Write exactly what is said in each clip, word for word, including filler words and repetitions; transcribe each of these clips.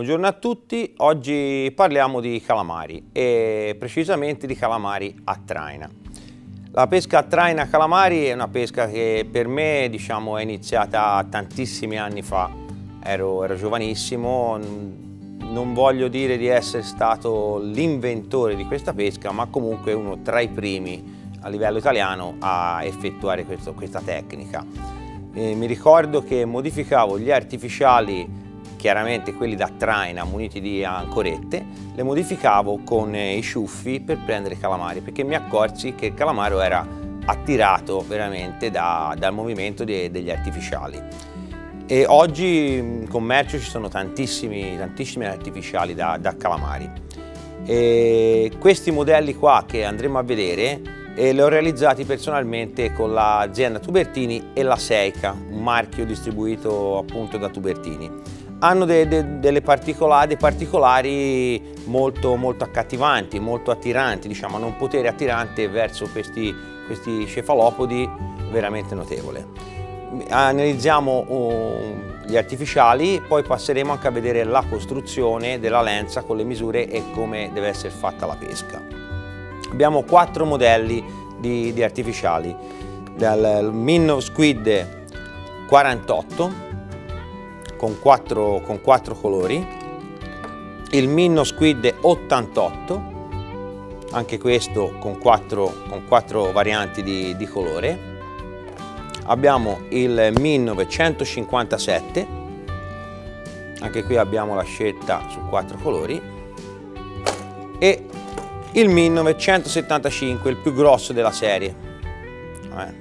Buongiorno a tutti, oggi parliamo di calamari e precisamente di calamari a traina. La pesca a traina calamari è una pesca che per me diciamo, è iniziata tantissimi anni fa, ero, ero giovanissimo, non voglio dire di essere stato l'inventore di questa pesca, ma comunque uno tra i primi a livello italiano a effettuare questo, questa tecnica. E mi ricordo che modificavo gli artificiali, chiaramente quelli da traina muniti di ancorette, le modificavo con i ciuffi per prendere calamari, perché mi accorsi che il calamaro era attirato veramente da, dal movimento de, degli artificiali. E oggi in commercio ci sono tantissimi, tantissimi artificiali da, da calamari. E questi modelli qua che andremo a vedere eh, li ho realizzati personalmente con l'azienda Tubertini e la Seica, un marchio distribuito appunto da Tubertini. Hanno de, de, delle particolari, dei particolari molto, molto accattivanti, molto attiranti, diciamo, hanno un potere attirante verso questi, questi cefalopodi veramente notevole. Analizziamo um, gli artificiali, poi passeremo anche a vedere la costruzione della lenza con le misure e come deve essere fatta la pesca. Abbiamo quattro modelli di, di artificiali, dal Minnow Squid quarantotto, Con quattro, con quattro colori, il Minnow Squid ottantotto, anche questo con quattro, con quattro varianti di, di colore. Abbiamo il Minnow centocinquantasette, anche qui abbiamo la scelta su quattro colori, e il Minnow centosettantacinque, il più grosso della serie. Eh.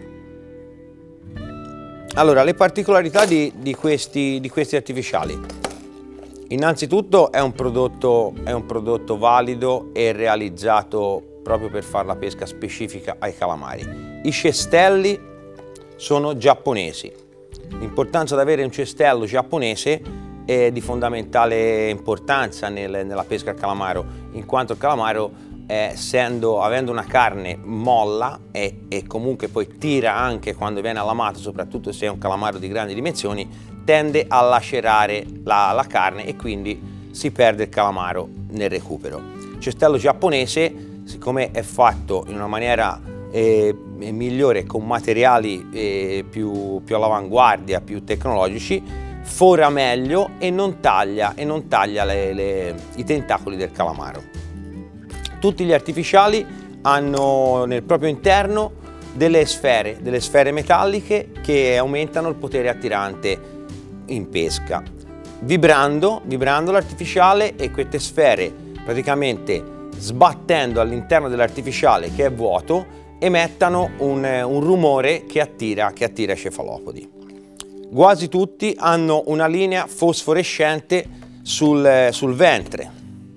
Allora, le particolarità di, di, questi, di questi artificiali. Innanzitutto è un, prodotto, è un prodotto valido e realizzato proprio per fare la pesca specifica ai calamari. I cestelli sono giapponesi. L'importanza di avere un cestello giapponese è di fondamentale importanza nel, nella pesca al calamaro, in quanto il calamaro Essendo, avendo una carne molla e, e comunque poi tira anche quando viene allamato, soprattutto se è un calamaro di grandi dimensioni, tende a lacerare la, la carne e quindi si perde il calamaro nel recupero. Il cestello giapponese, siccome è fatto in una maniera eh, migliore, con materiali eh, più, più all'avanguardia, più tecnologici, fora meglio e non taglia, e non taglia le, le, i tentacoli del calamaro. Tutti gli artificiali hanno nel proprio interno delle sfere, delle sfere metalliche che aumentano il potere attirante in pesca. Vibrando, vibrando l'artificiale e queste sfere praticamente sbattendo all'interno dell'artificiale che è vuoto emettano un, un rumore che attira, che attira i cefalopodi. Quasi tutti hanno una linea fosforescente sul, sul ventre.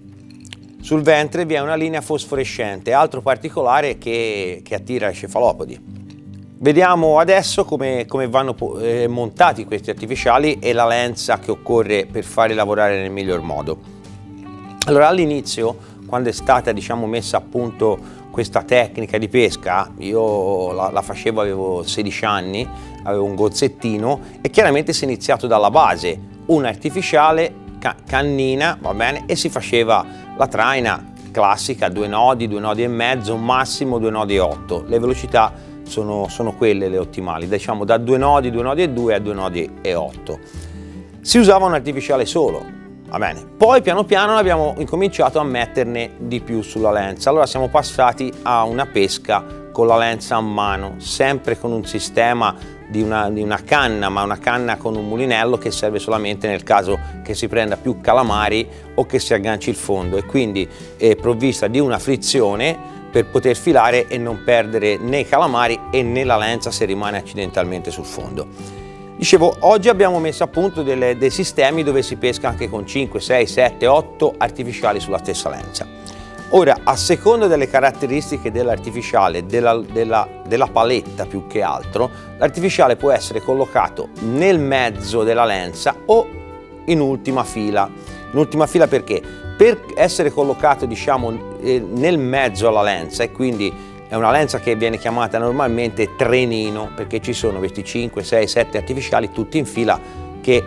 Sul ventre vi è una linea fosforescente, altro particolare che, che attira i cefalopodi. Vediamo adesso come, come vanno eh, montati questi artificiali e la lenza che occorre per farli lavorare nel miglior modo. Allora, all'inizio, quando è stata diciamo, messa a punto questa tecnica di pesca, io la, la facevo, avevo sedici anni, avevo un gozzettino e chiaramente si è iniziato dalla base, un artificiale, ca cannina, va bene, e si faceva la traina classica, due nodi, due nodi e mezzo, massimo due nodi e otto. Le velocità sono, sono quelle le ottimali, diciamo da due nodi, due nodi e due a due nodi e otto. Si usava un artificiale solo, va bene. Poi piano piano abbiamo incominciato a metterne di più sulla lenza. Allora siamo passati a una pesca con la lenza a mano, sempre con un sistema di una, di una canna, ma una canna con un mulinello che serve solamente nel caso che si prenda più calamari o che si agganci il fondo, e quindi è provvista di una frizione per poter filare e non perdere né i calamari e né la lenza se rimane accidentalmente sul fondo. Dicevo, oggi abbiamo messo a punto delle, dei sistemi dove si pesca anche con cinque, sei, sette, otto artificiali sulla stessa lenza. Ora, a seconda delle caratteristiche dell'artificiale, della, della, della paletta più che altro, l'artificiale può essere collocato nel mezzo della lenza o in ultima fila. In ultima fila perché? Per essere collocato diciamo eh, nel mezzo alla lenza, e quindi è una lenza che viene chiamata normalmente trenino, perché ci sono questi cinque, sei, sette artificiali tutti in fila che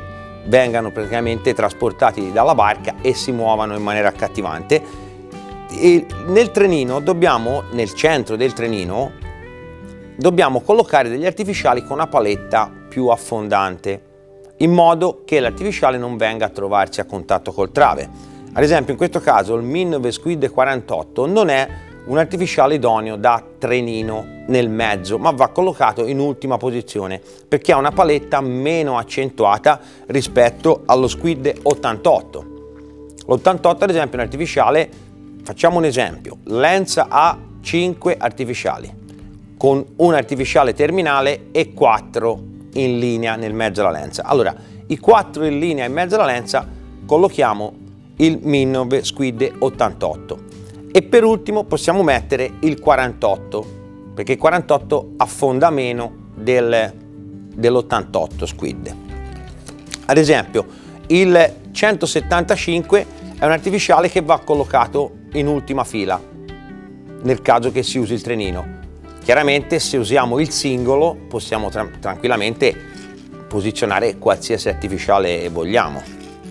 vengano praticamente trasportati dalla barca e si muovano in maniera accattivante. E nel trenino dobbiamo, nel centro del trenino, dobbiamo collocare degli artificiali con una paletta più affondante, in modo che l'artificiale non venga a trovarsi a contatto col trave. Ad esempio in questo caso il Minnove Squid quarantotto non è un artificiale idoneo da trenino nel mezzo, ma va collocato in ultima posizione perché ha una paletta meno accentuata rispetto allo Squid ottantotto. L'ottantotto ad esempio è un artificiale, facciamo un esempio, lenza ha cinque artificiali con un artificiale terminale e quattro in linea nel mezzo alla lenza. Allora, i quattro in linea in mezzo alla lenza collochiamo il Minnove Squid ottantotto e per ultimo possiamo mettere il quarantotto, perché il quarantotto affonda meno del, dell'ottantotto Squid. Ad esempio il centosettantacinque è un artificiale che va collocato in ultima fila nel caso che si usi il trenino. Chiaramente se usiamo il singolo possiamo tra tranquillamente posizionare qualsiasi artificiale vogliamo.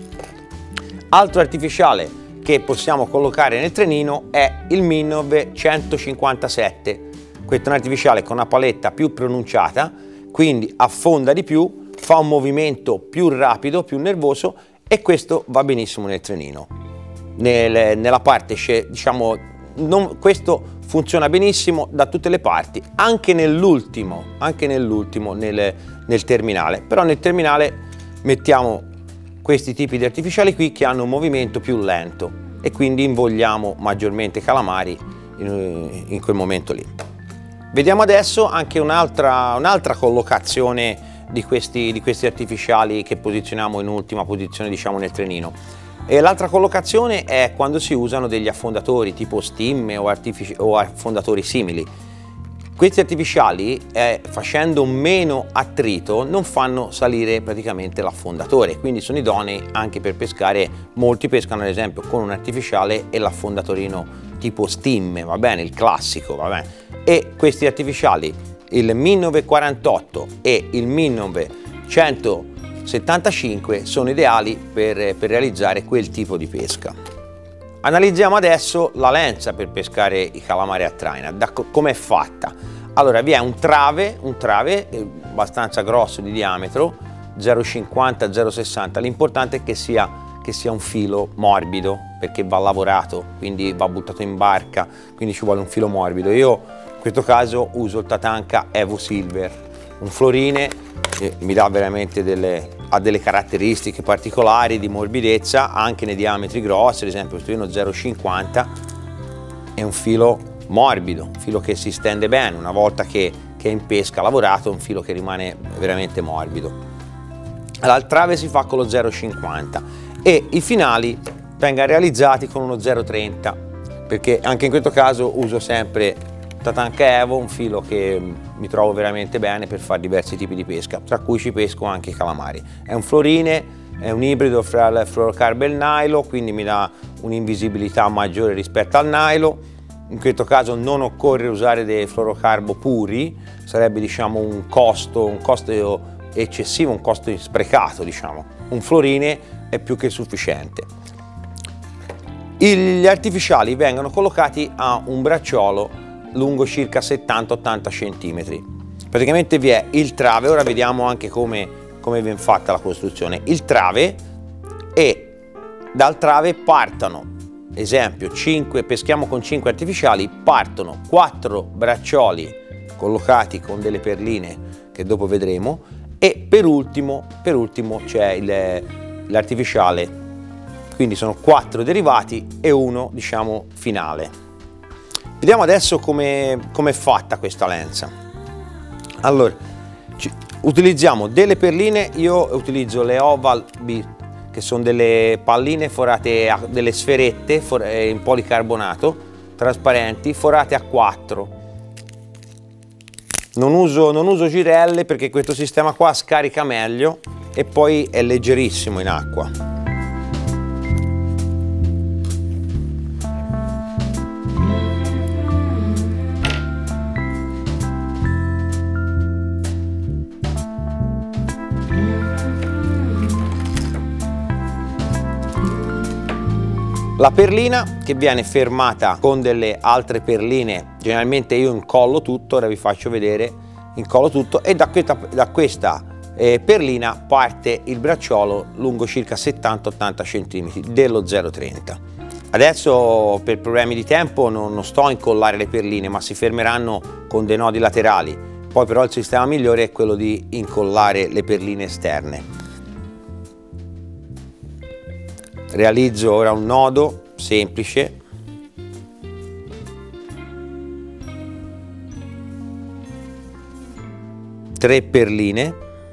Altro artificiale che possiamo collocare nel trenino è il Minnove centocinquantasette. Questo è un artificiale con una paletta più pronunciata, quindi affonda di più, fa un movimento più rapido, più nervoso e questo va benissimo nel trenino. Nel, nella parte, diciamo, non, questo funziona benissimo da tutte le parti, anche nell'ultimo, anche nell'ultimo, nel, nel terminale. Però nel terminale mettiamo questi tipi di artificiali qui che hanno un movimento più lento e quindi invogliamo maggiormente i calamari in, in quel momento lì. Vediamo adesso anche un'altra un'altra collocazione di questi, di questi artificiali che posizioniamo in ultima posizione, diciamo, nel trenino. E l'altra collocazione è quando si usano degli affondatori tipo stimme o, o affondatori simili. Questi artificiali, eh, facendo meno attrito, non fanno salire praticamente l'affondatore, quindi sono idonei anche per pescare. Molti pescano ad esempio con un artificiale e l'affondatorino tipo stimme, va bene, il classico, va bene. E questi artificiali, il Minnove quarantotto e il Minnove centosettantacinque, sono ideali per, per realizzare quel tipo di pesca. Analizziamo adesso la lenza per pescare i calamari a traina, da come è fatta. Allora, vi è un trave, un trave abbastanza grosso di diametro, zero virgola cinquanta zero virgola sessanta. L'importante è che sia, che sia un filo morbido, perché va lavorato, quindi va buttato in barca, quindi ci vuole un filo morbido. Io in questo caso uso il Tatanka Evo Silver, un florine che mi dà veramente delle, ha delle caratteristiche particolari di morbidezza anche nei diametri grossi. Ad esempio questo è uno zero virgola cinquanta, è un filo morbido, un filo che si stende bene una volta che, che è in pesca lavorato, un filo che rimane veramente morbido. Allora, il trave si fa con lo zero virgola cinquanta e i finali vengono realizzati con uno zero virgola trenta, perché anche in questo caso uso sempre Tatanka Evo, un filo che mi trovo veramente bene per fare diversi tipi di pesca, tra cui ci pesco anche i calamari. È un florine, è un ibrido fra il fluorocarbo e il nylon, quindi mi dà un'invisibilità maggiore rispetto al nylon. In questo caso non occorre usare dei fluorocarbo puri, sarebbe, diciamo, un costo, un costo eccessivo, un costo sprecato, diciamo. Un florine è più che sufficiente. Gli artificiali vengono collocati a un bracciolo lungo circa settanta ottanta centimetri. Praticamente vi è il trave, ora vediamo anche come, come viene fatta la costruzione. Il trave, e dal trave partono, esempio, cinque, peschiamo con cinque artificiali, partono quattro braccioli collocati con delle perline che dopo vedremo e per ultimo, per ultimo c'è l'artificiale, quindi sono quattro derivati e uno, diciamo, finale. Vediamo adesso come è fatta questa lenza. Allora, ci, utilizziamo delle perline, io utilizzo le Oval B, che sono delle palline forate, a, delle sferette for, eh, in policarbonato, trasparenti, forate a quattro. Non uso, non uso girelle perché questo sistema qua scarica meglio e poi è leggerissimo in acqua. La perlina che viene fermata con delle altre perline, generalmente io incollo tutto, ora vi faccio vedere, incollo tutto e da questa, da questa eh, perlina parte il bracciolo lungo circa settanta ottanta centimetri dello zero virgola trenta. Adesso per problemi di tempo non, non sto a incollare le perline, ma si fermeranno con dei nodi laterali. Poi però il sistema migliore è quello di incollare le perline esterne. Realizzo ora un nodo semplice. Tre perline.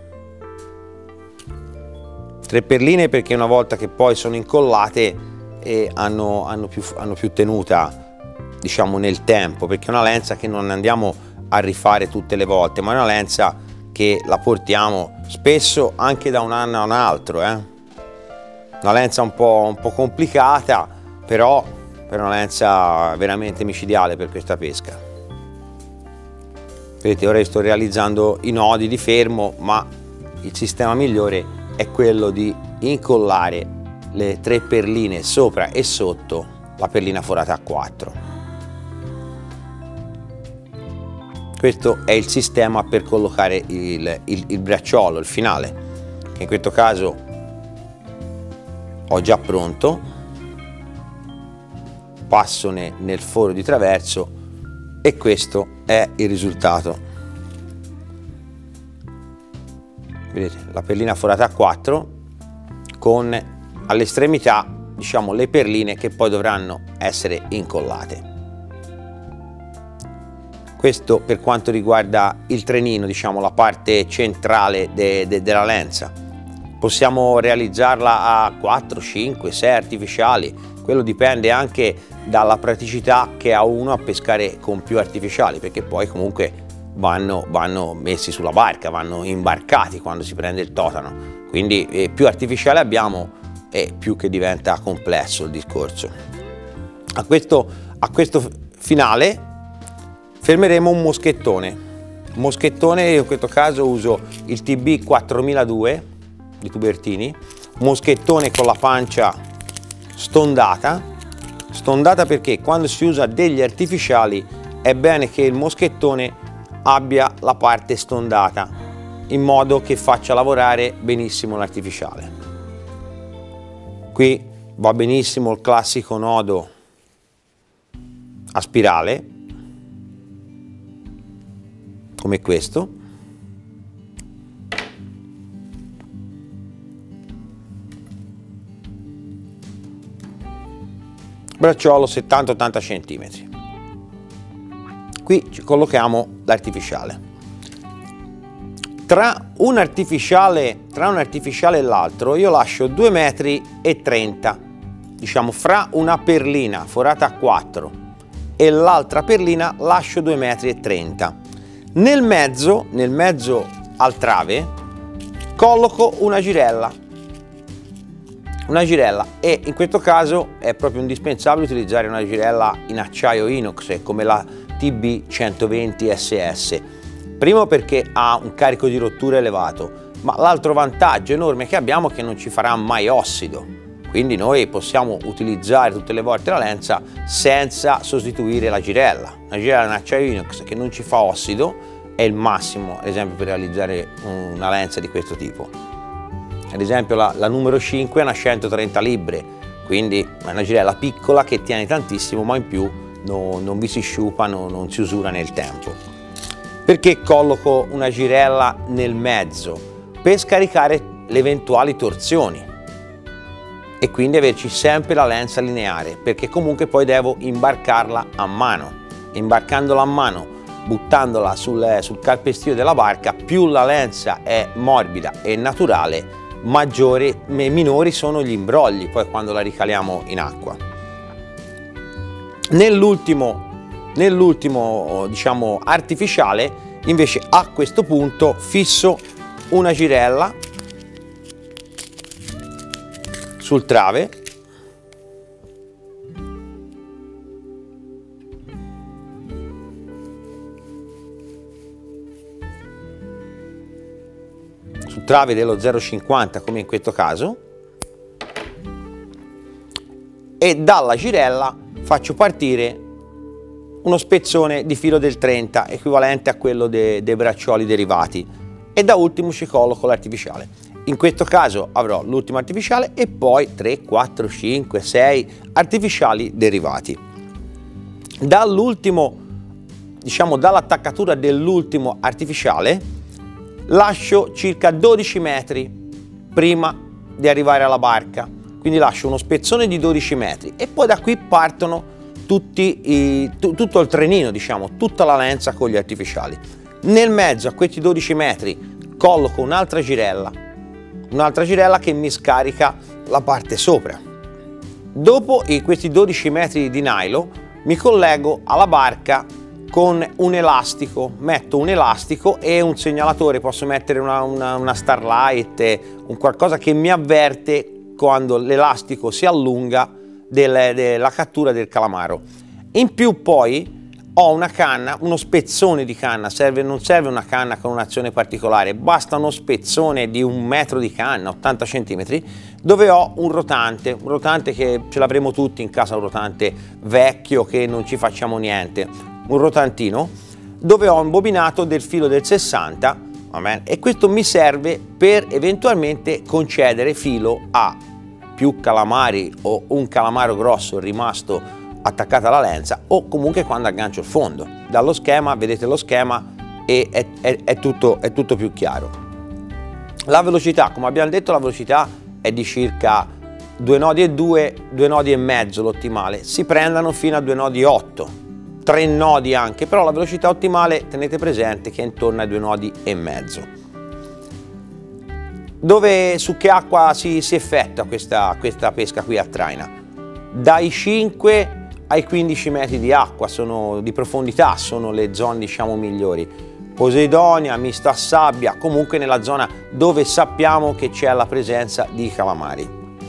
Tre perline perché una volta che poi sono incollate e hanno, hanno, più, hanno più tenuta, diciamo, nel tempo, perché è una lenza che non andiamo a rifare tutte le volte, ma è una lenza che la portiamo spesso anche da un anno a un altro, eh? Una lenza un po', un po' complicata, però è una lenza veramente micidiale per questa pesca. Vedete, ora sto realizzando i nodi di fermo, ma il sistema migliore è quello di incollare le tre perline sopra e sotto la perlina forata a quattro. Questo è il sistema per collocare il, il, il bracciolo, il finale, che in questo caso ho già pronto. Passo ne, nel foro di traverso e questo è il risultato. Vedete, la perlina forata a quattro con all'estremità, diciamo, le perline che poi dovranno essere incollate. Questo per quanto riguarda il trenino, diciamo, la parte centrale de, de, della lenza. Possiamo realizzarla a quattro, cinque, sei artificiali, quello dipende anche dalla praticità che ha uno a pescare con più artificiali, perché poi comunque vanno, vanno messi sulla barca, vanno imbarcati quando si prende il totano. Quindi eh, più artificiali abbiamo, e più che diventa complesso il discorso. A questo, a questo finale fermeremo un moschettone. Un moschettone, io in questo caso uso il T B quattromiladue di Tubertini, un moschettone con la pancia stondata, stondata perché quando si usa degli artificiali è bene che il moschettone abbia la parte stondata, in modo che faccia lavorare benissimo l'artificiale. Qui va benissimo il classico nodo a spirale, come questo. Bracciolo settanta ottanta centimetri. Qui ci collochiamo l'artificiale. Tra un artificiale, tra un artificiale e l'altro io lascio due metri e trenta, diciamo, fra una perlina forata a quattro e l'altra perlina lascio due metri e trenta. Nel mezzo, nel mezzo al trave, colloco una girella. Una girella, e in questo caso è proprio indispensabile utilizzare una girella in acciaio inox come la T B centoventi S S. Primo perché ha un carico di rottura elevato, ma l'altro vantaggio enorme che abbiamo è che non ci farà mai ossido, quindi noi possiamo utilizzare tutte le volte la lenza senza sostituire la girella. Una girella in acciaio inox che non ci fa ossido è il massimo, ad esempio, per realizzare una lenza di questo tipo. Ad esempio la, la numero cinque è una centotrenta libbre, quindi è una girella piccola che tiene tantissimo, ma in più no, non vi si sciupa, no, non si usura nel tempo. Perché colloco una girella nel mezzo? Per scaricare le eventuali torsioni e quindi averci sempre la lenza lineare, perché comunque poi devo imbarcarla a mano. Imbarcandola a mano, buttandola sul, sul calpestio della barca, più la lenza è morbida e naturale, maggiori, minori sono gli imbrogli poi quando la ricaliamo in acqua. Nell'ultimo Nell'ultimo, diciamo, artificiale, invece, a questo punto fisso una girella sul trave, sul trave dello zero virgola cinquanta come in questo caso, e dalla girella faccio partire uno spezzone di filo del trenta, equivalente a quello de, dei braccioli derivati, e da ultimo ci colloco l'artificiale. In questo caso avrò l'ultimo artificiale e poi tre, quattro, cinque, sei artificiali derivati. Dall'ultimo, diciamo dall'attaccatura dell'ultimo artificiale, lascio circa dodici metri prima di arrivare alla barca, quindi lascio uno spezzone di dodici metri e poi da qui partono tutti i, tutto il trenino, diciamo, tutta la lenza con gli artificiali. Nel mezzo a questi dodici metri colloco un'altra girella, un'altra girella che mi scarica la parte sopra. Dopo questi dodici metri di nylon mi collego alla barca con un elastico, metto un elastico e un segnalatore, posso mettere una, una, una starlight, un qualcosa che mi avverte quando l'elastico si allunga del, della cattura del calamaro. In più poi ho una canna, uno spezzone di canna, serve, non serve una canna con un'azione particolare, basta uno spezzone di un metro di canna, ottanta centimetri, dove ho un rotante, un rotante che ce l'avremo tutti in casa, un rotante vecchio che non ci facciamo niente, un rotantino, dove ho imbobinato del filo del sessanta, va bene? E questo mi serve per eventualmente concedere filo a più calamari o un calamaro grosso rimasto attaccato alla lenza, o comunque quando aggancio il fondo. Dallo schema, vedete lo schema e è, è, è, tutto, è tutto più chiaro. La velocità, come abbiamo detto, la velocità è di circa due nodi e due, due nodi e mezzo l'ottimale, si prendano fino a due nodi e otto, tre nodi anche, però la velocità ottimale tenete presente che è intorno ai due nodi e mezzo. Dove, su che acqua si, si effettua questa, questa pesca qui a traina? Dai cinque ai quindici metri di acqua sono, di profondità sono le zone, diciamo, migliori. Poseidonia, misto a sabbia, comunque nella zona dove sappiamo che c'è la presenza di calamari.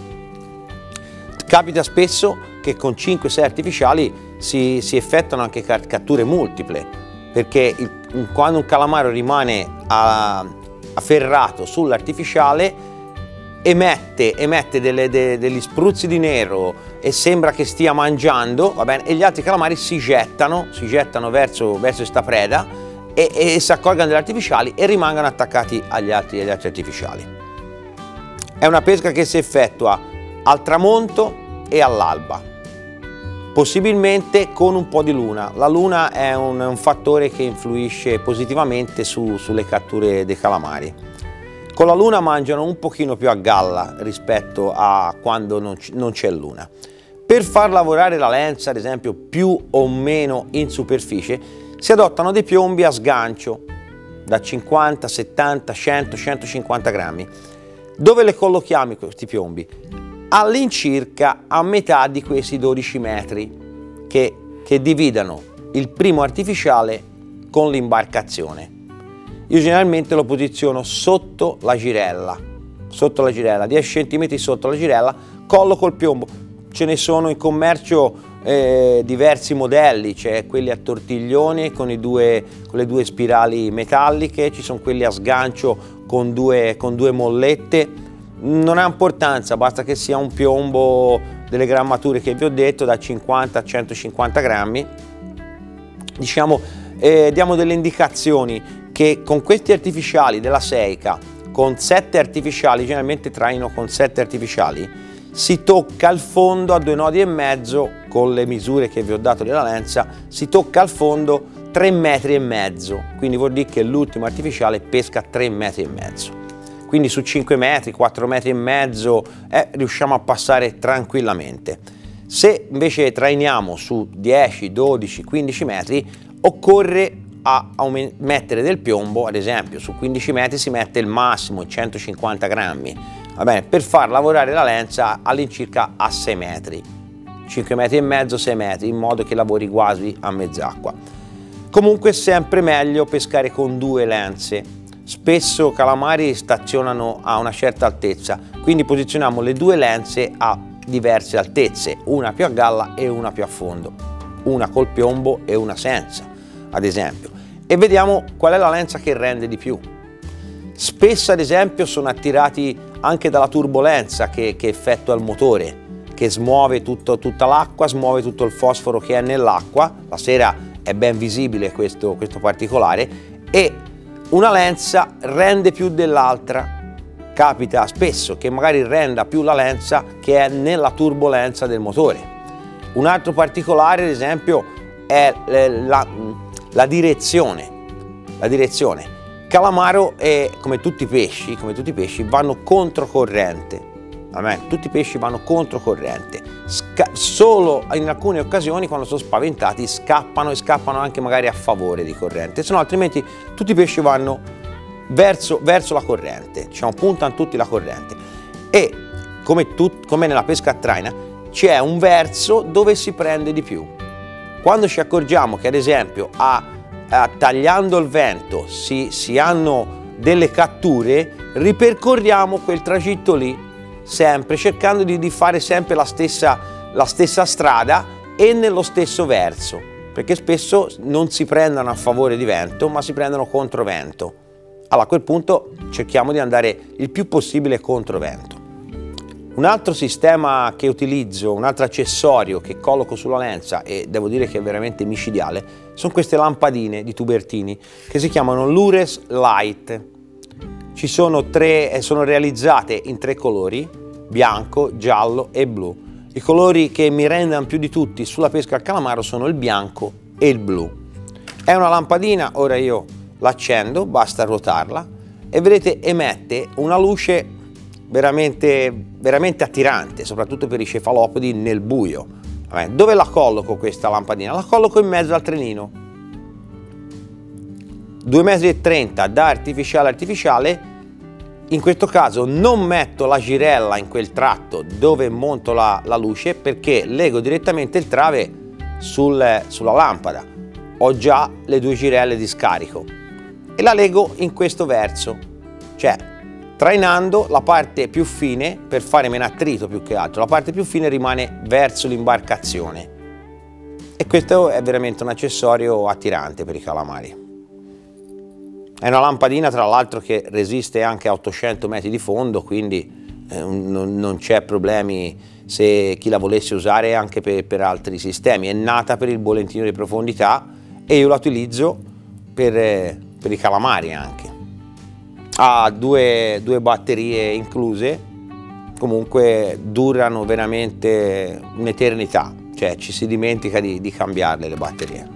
Capita spesso che con cinque sei artificiali si, si effettuano anche catture multiple, perché il, quando un calamaro rimane a afferrato sull'artificiale emette, emette delle, de, degli spruzzi di nero e sembra che stia mangiando, va bene, e gli altri calamari si gettano, si gettano verso, verso questa preda e, e si accorgano degli artificiali e rimangono attaccati agli altri, agli altri artificiali. È una pesca che si effettua al tramonto e all'alba, possibilmente con un po' di luna. La luna è un, un fattore che influisce positivamente su, sulle catture dei calamari. Con la luna mangiano un pochino più a galla rispetto a quando non c'è luna. Per far lavorare la lenza, ad esempio, più o meno in superficie, si adottano dei piombi a sgancio da cinquanta, settanta, cento, centocinquanta grammi. Dove le collochiamo questi piombi? All'incirca a metà di questi dodici metri che, che dividano il primo artificiale con l'imbarcazione. Io generalmente lo posiziono sotto la girella, sotto la girella, dieci centimetri sotto la girella, colloco il piombo. Ce ne sono in commercio eh, diversi modelli, c'è quelli a tortiglione con, i due, con le due spirali metalliche, ci sono quelli a sgancio con due, con due mollette. Non ha importanza, basta che sia un piombo delle grammature che vi ho detto, da cinquanta a centocinquanta grammi. Diciamo, eh, diamo delle indicazioni che con questi artificiali della Seica, con sette artificiali, generalmente traino con sette artificiali, si tocca il fondo a due nodi e mezzo, con le misure che vi ho dato della lenza, si tocca al fondo tre metri e mezzo, quindi vuol dire che l'ultimo artificiale pesca tre metri e mezzo. Quindi su cinque metri, quattro metri e mezzo eh, riusciamo a passare tranquillamente. Se invece trainiamo su dieci, dodici, quindici metri, occorre a mettere del piombo, ad esempio su quindici metri si mette il massimo centocinquanta grammi, va bene, per far lavorare la lenza all'incirca a sei metri, cinque metri e mezzo, sei metri, in modo che lavori quasi a mezz'acqua. Comunque è sempre meglio pescare con due lenze. Spesso calamari stazionano a una certa altezza, quindi posizioniamo le due lenze a diverse altezze, una più a galla e una più a fondo, una col piombo e una senza, ad esempio, e vediamo qual è la lenza che rende di più. Spesso, ad esempio, sono attirati anche dalla turbolenza che, che effettua il motore. che smuove tutto, tutta l'acqua, smuove tutto il fosforo che è nell'acqua, la sera è ben visibile questo, questo particolare, e una lenza rende più dell'altra. Capita spesso che magari renda più la lenza che è nella turbolenza del motore. Un altro particolare, ad esempio, è la, la direzione. La direzione. Calamaro, è, come tutti i pesci, come tutti i pesci, vanno controcorrente. Tutti i pesci vanno controcorrente. Sca solo in alcune occasioni, quando sono spaventati, scappano e scappano anche magari a favore di corrente, se no altrimenti tutti i pesci vanno verso, verso la corrente, diciamo, puntano tutti la corrente. E come, tut, come nella pesca a traina c'è un verso dove si prende di più. Quando ci accorgiamo che ad esempio a, a, tagliando il vento si, si hanno delle catture, ripercorriamo quel tragitto lì sempre, cercando di, di fare sempre la stessa, la stessa strada e nello stesso verso, perché spesso non si prendono a favore di vento ma si prendono contro vento. Allora a quel punto cerchiamo di andare il più possibile contro vento. Un altro sistema che utilizzo, un altro accessorio che colloco sulla lenza, e devo dire che è veramente micidiale, sono queste lampadine di tubertini che si chiamano Lures Light. Ci sono tre, sono realizzate in tre colori, bianco, giallo e blu. I colori che mi rendono più di tutti sulla pesca al calamaro sono il bianco e il blu. È una lampadina, ora io l'accendo, basta ruotarla e vedete emette una luce veramente, veramente attirante, soprattutto per i cefalopodi nel buio. Vabbè, dove la colloco questa lampadina? La colloco in mezzo al trenino. due metri e trenta da artificiale a artificiale. In questo caso non metto la girella in quel tratto dove monto la, la luce, perché lego direttamente il trave sul, sulla lampada. Ho già le due girelle di scarico e la lego in questo verso, cioè trainando la parte più fine per fare meno attrito, più che altro la parte più fine rimane verso l'imbarcazione, e questo è veramente un accessorio attirante per i calamari. È una lampadina tra l'altro che resiste anche a ottocento metri di fondo, quindi eh, non, non c'è problemi se chi la volesse usare anche per, per altri sistemi. È nata per il bolentino di profondità e io la utilizzo per, eh, per i calamari anche. Ha due, due batterie incluse, comunque durano veramente un'eternità, cioè ci si dimentica di, di cambiarle le batterie.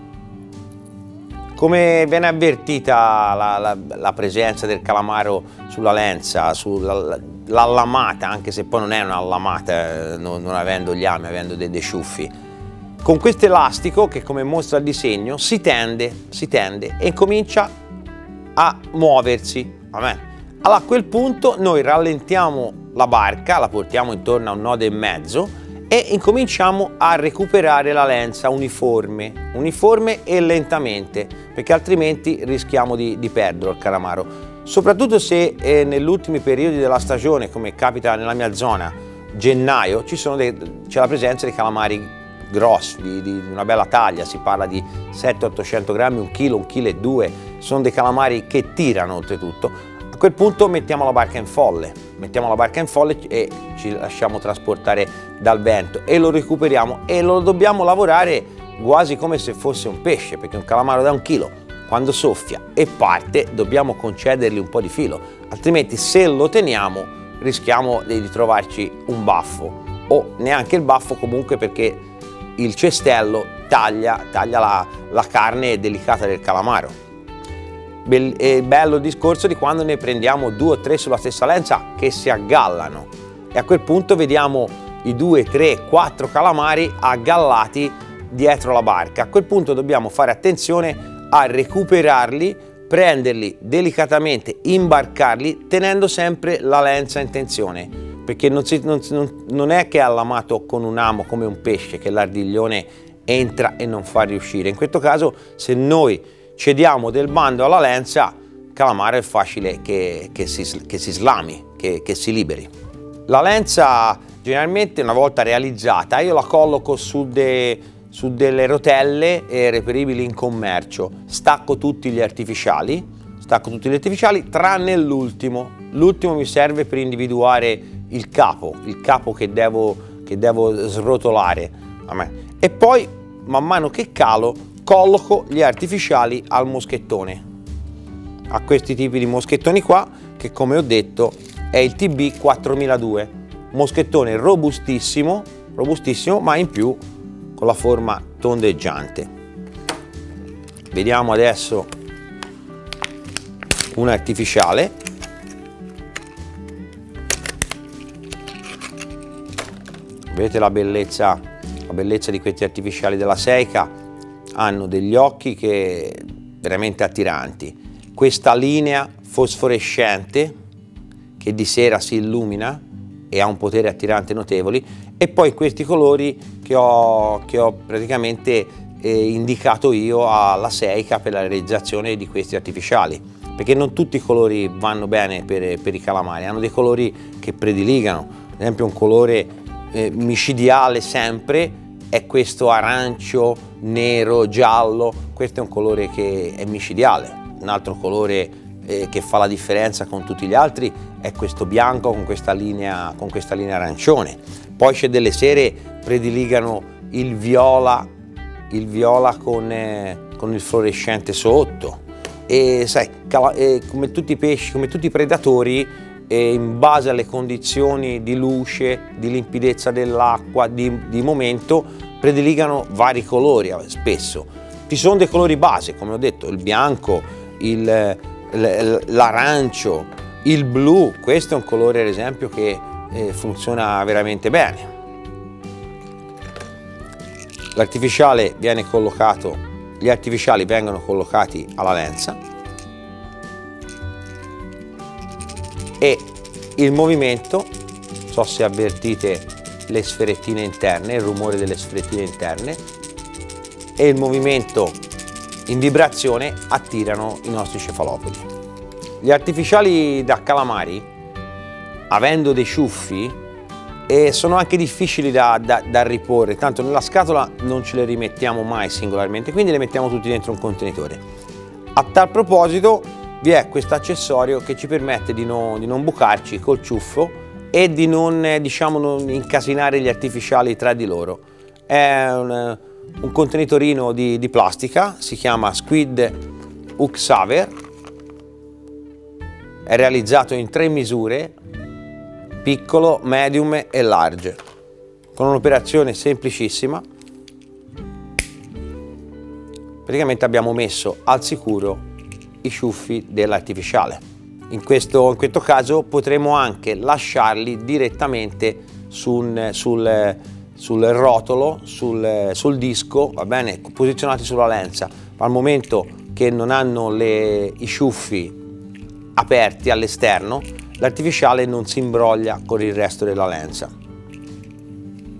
Come viene avvertita la, la, la presenza del calamaro sulla lenza, sull'allamata, la, anche se poi non è un'allamata, non, non avendo gli ami, avendo dei, dei ciuffi? Con questo elastico, che come mostra il disegno, si tende, si tende e comincia a muoversi. Vabbè. Allora a quel punto noi rallentiamo la barca, la portiamo intorno a un nodo e mezzo e incominciamo a recuperare la lenza uniforme, uniforme e lentamente, perché altrimenti rischiamo di, di perdere il calamaro. Soprattutto se eh, negli ultimi periodi della stagione, come capita nella mia zona, gennaio, c'è la presenza di calamari grossi, di, di una bella taglia, si parla di settecento ottocento grammi, un chilo, un chilo e due, sono dei calamari che tirano oltretutto. A quel punto mettiamo la barca in folle, mettiamo la barca in folle e ci lasciamo trasportare dal vento e lo recuperiamo, e lo dobbiamo lavorare quasi come se fosse un pesce, perché un calamaro da un chilo, quando soffia e parte, dobbiamo concedergli un po' di filo, altrimenti se lo teniamo rischiamo di trovarci un baffo, o neanche il baffo comunque, perché il cestello taglia, taglia la, la carne delicata del calamaro. È bello il discorso di quando ne prendiamo due o tre sulla stessa lenza che si aggallano, e a quel punto vediamo i due, tre, quattro calamari aggallati dietro la barca. A quel punto dobbiamo fare attenzione a recuperarli, prenderli delicatamente, imbarcarli tenendo sempre la lenza in tensione, perché non, si, non, non è che è allamato con un amo come un pesce, che l'ardiglione entra e non fa riuscire. In questo caso, se noi cediamo del bando alla lenza, il calamaro è facile che, che, si, che si slami, che, che si liberi. La lenza generalmente, una volta realizzata, io la colloco su, de, su delle rotelle eh, reperibili in commercio, stacco tutti gli artificiali, stacco tutti gli artificiali tranne l'ultimo. L'ultimo mi serve per individuare il capo, il capo che devo, che devo srotolare. E poi, man mano che calo, colloco gli artificiali al moschettone, a questi tipi di moschettoni qua, che come ho detto è il T B quattromiladue, moschettone robustissimo, robustissimo, ma in più con la forma tondeggiante. Vediamo adesso un artificiale. Vedete la bellezza, la bellezza di questi artificiali della Seica? Hanno degli occhi che veramente attiranti. Questa linea fosforescente che di sera si illumina e ha un potere attirante notevole, e poi questi colori che ho, che ho praticamente eh, indicato io alla Seica per la realizzazione di questi artificiali, perché non tutti i colori vanno bene per, per i calamari, hanno dei colori che prediligano. Ad esempio un colore eh, micidiale sempre è questo arancio, nero, giallo, questo è un colore che è micidiale. Un altro colore eh, che fa la differenza con tutti gli altri è questo bianco con questa linea, con questa linea arancione. Poi c'è delle sere prediligano il viola, il viola con, eh, con il fluorescente sotto. E sai, eh, come tutti i pesci, come tutti i predatori, eh, in base alle condizioni di luce, di limpidezza dell'acqua, di, di momento, prediligano vari colori spesso. Ci sono dei colori base, come ho detto, il bianco, l'arancio, il blu. Questo è un colore ad esempio che eh, funziona veramente bene. L'artificiale viene collocato, gli artificiali vengono collocati alla lenza e il movimento, non so se avvertite le sferettine interne, il rumore delle sferettine interne, e il movimento in vibrazione attirano i nostri cefalopodi. Gli artificiali da calamari, avendo dei ciuffi, e sono anche difficili da, da, da riporre, tanto nella scatola non ce le rimettiamo mai singolarmente, quindi le mettiamo tutti dentro un contenitore. A tal proposito vi è questo accessorio che ci permette di, no, di non bucarci col ciuffo e di non, diciamo, non incasinare gli artificiali tra di loro. È un, un contenitorino di, di plastica, si chiama Squid Hook Saver, è realizzato in tre misure, piccolo, medium e large, con un'operazione semplicissima. Praticamente abbiamo messo al sicuro i ciuffi dell'artificiale. In questo, in questo caso potremo anche lasciarli direttamente sul, sul, sul rotolo, sul, sul disco, va bene, posizionati sulla lenza. Al momento che non hanno le, i ciuffi aperti all'esterno, l'artificiale non si imbroglia con il resto della lenza.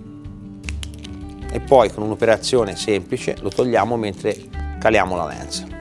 E poi con un'operazione semplice lo togliamo mentre caliamo la lenza.